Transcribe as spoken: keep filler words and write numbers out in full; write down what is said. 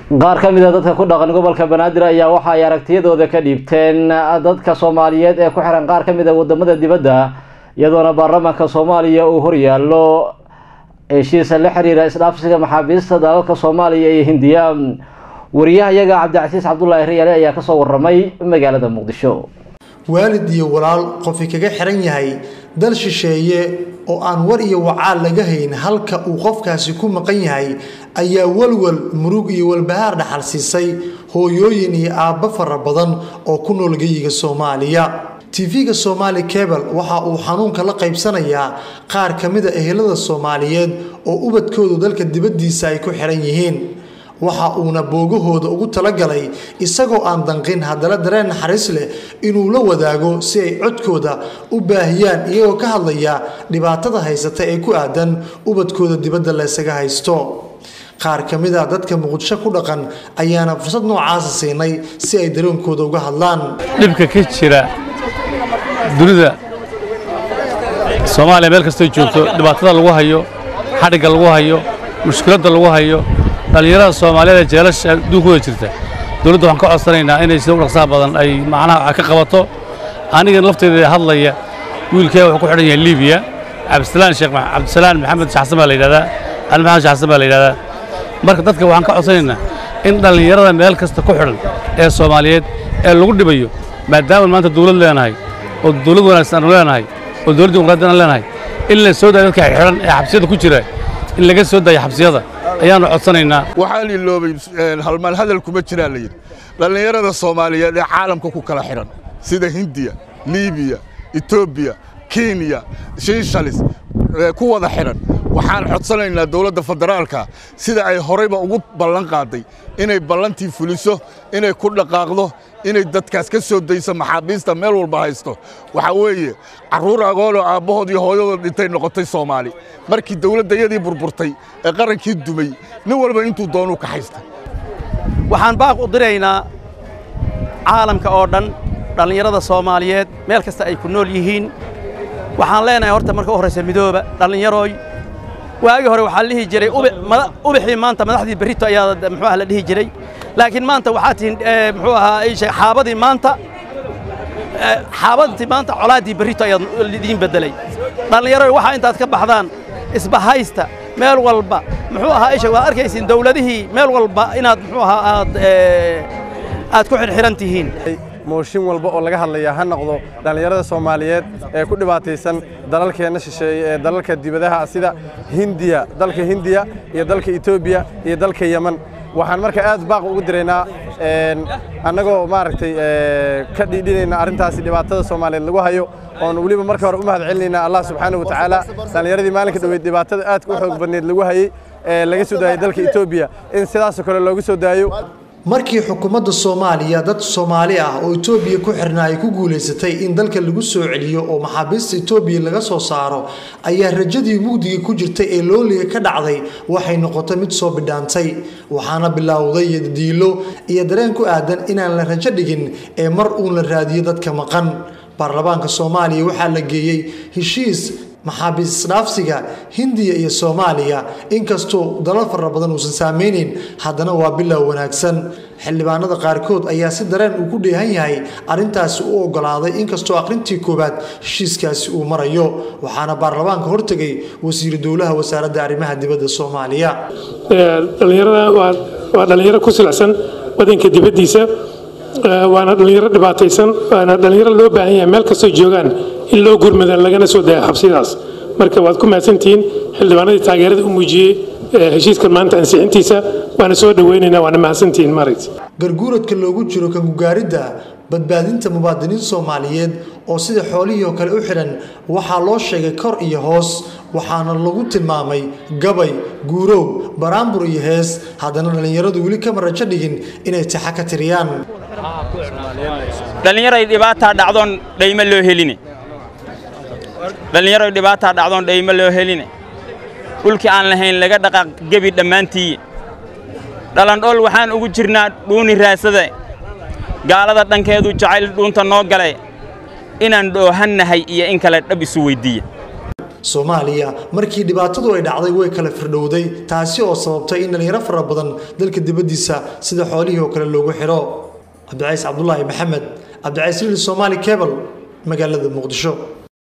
qaar ka mid ah dadka ku dhaqan gobolka Banaadir ayaa waxa ay aragtiyadooda ka dhiibteen dadka Soomaaliyeed ee ku xiran qaar ka mid ah wadamada dibadda iyadoona baarlamaanka Soomaaliya uu horyaalo heshiis la xiriira isdhaafsiga maxaabiista dalalka Soomaaliya iyo Hindiya. wariyahayaga Cabdicasiis Cabdullaahi Riyaale ayaa ka soo waramay magaalada Muqdisho. waalid iyo walaal qof kaga xiran yahay dal shisheeye oo aan war iyo wacaal laga hayn halka uu qofkaasi ku maqan yahay ayaa walwal murug iyo walbahaar dhaxal siisay hooyooyin iyo aabba fara badan oo ku nool geeyiga Soomaaliya. T V-ga Somali Cable waxa uu xanuunka la qaybsanayaa qaar ka mid ah ehelada Soomaaliyeed oo ubadkoodu dalka dibadiisa ay ku xiran yihiin. waxa uuna boogahooda ugu talagalay isagoo aan danqin hadala dareen naxariis leh inuu la wadaago si ay codkooda u baahiyaan iyagoo ka hadlaya dhibaatada haysata ee ku aadan ubadkooda dibadda la isaga haysto. qaar ka mid ah dadka Muqdisho ku dhaqan ayaana fursad noocaas siinay si ay dareenkooda uga hadlaan. dhibka ka jira dunida Soomaaliya meel kasta joogto dhibaatada lagu hayo xadhiga lagu hayo mushkiladda lagu hayo dhalinyarada Soomaaliyeed jeelasha duunkooda jirta dawladda waxaan ka codsanaynaa inay si dhaqso badan ay macnaha ka qabato. aniga lafteeda hadlaya wiilkay wuxuu ku xiran yahay Liibiya Cabdisalaan Sheekh Cabdisalaan Maxamed Shaxsan baa la yiraahdaa Al Maxamed Shaxsan baa la yiraahdaa. marka dadka waxaan ka codsanaynaa in dhalinyarada meel kasta ku xiran ee Soomaaliyeed ee lagu dhibayo maadaama maanta dawlad leenahay oo dawlad wanaagsan leenahay oo dawlad dimuqraadiyan leenahay in la soo daayo dadka xiran ee xabsiyada ku jira in laga soo daayo xabsiyada ayaan codsanaynaa. waxaan iloobay hal mal hadal kuma jiraan la yiri dhalinyarada Soomaaliyeed ee caalamka ku kala xiran sida Hindiya, Liibiya, Ethiopia, Kenya, Seychelles ku wada xiran waxaan codsanaynaa dawladda federaalka sida ay horeyba ugu ballan qaaday inay ballantii fuliso inay ku dhaqaaqdo inay dadkaas ka soo dayso maxaabiista meel walba haysto. waxa weeye caruur agoon oo aabahood iyo hooyadood dhintay noqotay Soomaali markii dawladdayadii burburtay ee qarankii dumay nin walba intuu doonuu ka haystay. waxaan baaq u diraynaa caalamka oo dhan dhalinyarada Soomaaliyeed meel kasta ay ku nool yihiin. waxaan leenahay horta marka horeysa midooba dhalinyarooy waagi hore waxa la dhihi jiray ubixii maanta madaxdii berito ayaa muxuu ah la dhihi jiray laakiin maanta waxa tiin muxuu ahaa ay shay xaabadii maanta xaabadii maanta colaadii berito ayaa idin bedelay. dhalinyarooy waxa intaad ka baxdaan isbahaysta meel walba muxuu ahaa ay shay waa arkaysiin dawladihii meel walba inaad muxuu ahaa aad aad ku xirxiran tihiin. mooshin walba oo laga hadlaya ha noqdo dhalinyarada Soomaaliyeed ee ku dhibaataysan dalalkeena shisheeye ee dalalka dibadaha sida Hindiya dalka Hindiya iyo dalka Ethiopia iyo dalka Yemen. waxaan marka aad baaq ugu direynaa een anagoo maaragtay ee ka dhidhinayna arintaasi dhibaatada Soomaaliyeed lagu hayo oo waliba marka hore u mahad celinayna Allah subhanahu wa ta'ala dhalinyaradii maalinka dhaweyd dhibaatada aad ku xoog badneed lagu hayay ee laga soo daayay dalka Ethiopia in sidaas oo kale loogu soo daayo. markii xukuumadda Soomaaliya dad Soomaali ah oo Ethiopia ku xirnaa ay ku guuleysatay in dalka lagu soo celiyo oo maxaabiista Ethiopia laga soo saaro ayaa rajadii mugdiga ku jirtay ee looliga ka dhacday waxay noqotay mid soo bidhaantay. waxaana bilowday diilo iyo dareen ku aadan inaan la rajo dhigin ee mar uu la raadiyo dadka maqan. baarlamaanka Soomaaliya waxa la geeyay heshiis maxaabiis dhaafsiga Hindiya iyo Soomaaliya inkastoo dalal fara badan uu saameynin haddana waa bilow wanaagsan. xildhibaanada qaarkood ayaa si dareen ugu dheehan yahay arintaas uu ogolaaday inkastoo aqrintii koobaad heshiiskaasi uu marayo. waxaana baarlamaanka hortagay wasiir dowlaha wasaaradda arrimaha dibadda Soomaaliya. dhalinyarada waa dhalinyaro ku silacsan wadanka dibadiisa waana dhalinyaro dhibaataysan waana dhalinyaro loo baahan yahay meel kasta joogaan in loo gurmada lagana soo daayo xabsidaas. marka waad ku mahadsantihiin xildhibaanadii taageerada u muujiyay heshiiskan maanta ansixintiisa waana soo dhaweynaynaa waana mahadsantihiin maaragtay. garguuradka loogu jiro kan gaaridda badbaadinta muwaadiniin Soomaaliyeed oo sida xoolihii oo kale u xiran waxaa loo sheegay kor iyo hoos waxaana lagu tilmaamay gabay guurow baraambur iyo hees haddana dhalinyaradu weli kama rajo dhigin inay taxa ka tiriyaan. dhalinyarada dhibaato dhacdoon dhayma loo helin dhalinyarada dhibaato dhacdoon dhayma loo helin dhulkii aan lahayn laga dhaqaaq gabi dhamaantii dhalan dhol waxaan ugu jirnaa dhuuni raasada gaalada dhankeedu jacayl dhuunta noo galay inaan dhoohannahay iyo in kale dhab isu weydiiyo. Soomaaliya markii dhibaatadu ay dhacday way kala firdhowday taasi oo sababtay in dhalinyaro fara badan dalka dibadiisa sida xoolihii oo kale loogu xiro Cabdicays Cabdullaahi Maxamed Cabdicays Somali Cable magaalada Muqdisho